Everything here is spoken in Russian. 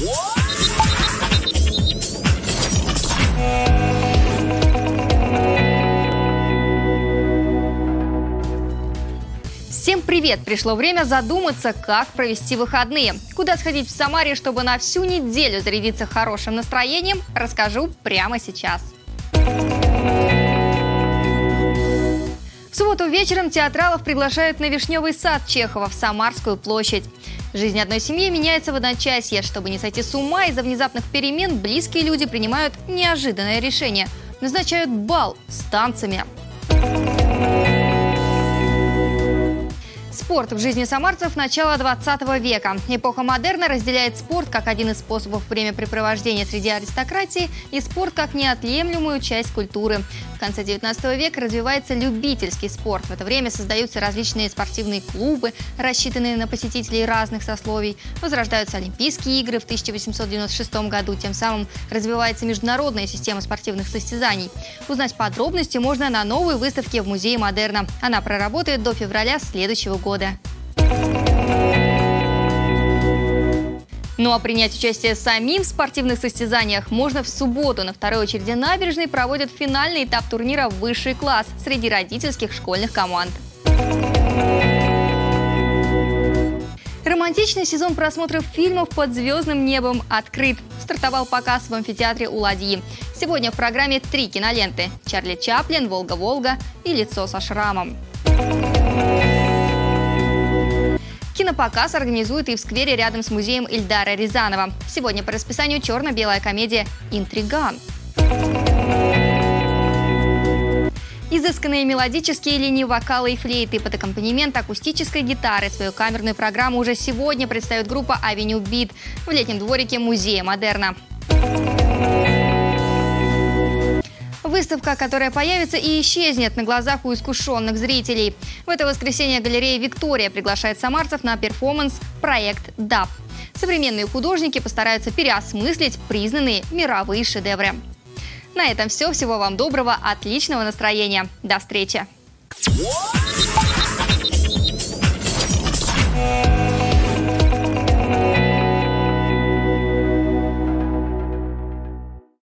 Всем привет! Пришло время задуматься, как провести выходные. Куда сходить в Самаре, чтобы на всю неделю зарядиться хорошим настроением, расскажу прямо сейчас. В субботу вечером театралов приглашают на Вишневый сад Чехова в Самарскую площадь. Жизнь одной семьи меняется в одночасье. Чтобы не сойти с ума из-за внезапных перемен, близкие люди принимают неожиданное решение. Назначают бал с танцами. Спорт в жизни самарцев начала 20 века. Эпоха модерна разделяет спорт как один из способов времяпрепровождения среди аристократии и спорт как неотъемлемую часть культуры. В конце 19 века развивается любительский спорт. В это время создаются различные спортивные клубы, рассчитанные на посетителей разных сословий. Возрождаются Олимпийские игры в 1896 году. Тем самым развивается международная система спортивных состязаний. Узнать подробности можно на новой выставке в Музее модерна. Она проработает до февраля следующего года. Ну а принять участие самим в спортивных состязаниях можно в субботу. На второй очереди набережной проводят финальный этап турнира «Высший класс» среди родительских школьных команд. Романтичный сезон просмотров фильмов под звездным небом открыт. Стартовал показ в амфитеатре у Ладьи. Сегодня в программе 3 киноленты: «Чарли Чаплин», «Волга-Волга» и «Лицо со шрамом». Кинопоказ организуют и в сквере рядом с музеем Ильдара Рязанова. Сегодня по расписанию черно-белая комедия «Интриган». Изысканные мелодические линии вокала и флейты под аккомпанемент акустической гитары. Свою камерную программу уже сегодня представит группа «Авеню Бит» в летнем дворике Музея модерна. Выставка, которая появится и исчезнет на глазах у искушенных зрителей. В это воскресенье галерея «Виктория» приглашает самарцев на перформанс «Проект ДАП». Современные художники постараются переосмыслить признанные мировые шедевры. На этом все. Всего вам доброго, отличного настроения. До встречи!